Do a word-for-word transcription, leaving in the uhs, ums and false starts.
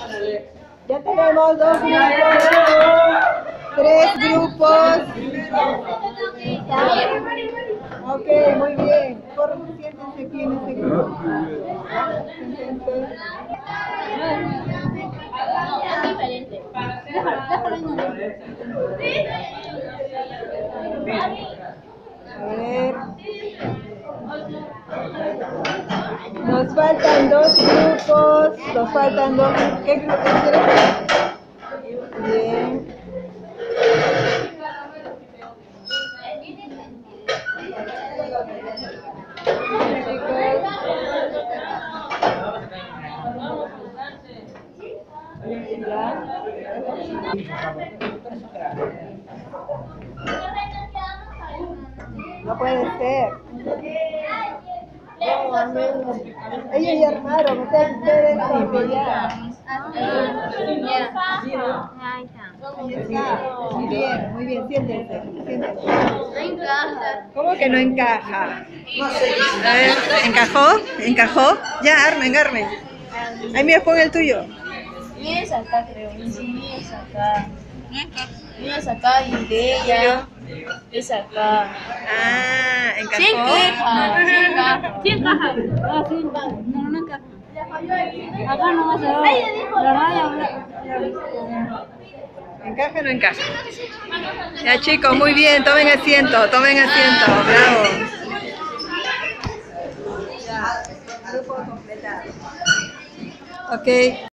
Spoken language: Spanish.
Ya tenemos dos grupos, tres grupos. Ok, muy bien. Por siéntense aquí en este grupo. Siéntense. A ver. Nos faltan dos grupos. Nos faltan dos. ¿Qué grupos quieres? Bien. No puede ser. Ellos ya armaron, o sea, ustedes también ya. Ahí está. Muy bien, muy bien, siéntense, siéntense. No encaja. ¿Cómo que no encaja? A ver, ¿encajó? ¿Encajó? Ya, Armen, Armen. Ahí mira, pon el tuyo. Mío es acá, creo. Sí, mío es acá. Mío es acá y de ella es acá. Ah, ¿encajó? Sí encaja. Sí encaja. Sí encaja. Ah, sí encaja. No, no encaja. Acá no va a ser. La raya. ¿Encaja o no encaja? Ya chicos, muy bien, tomen asiento, tomen asiento, bravo. Ya, grupo completado. Ok.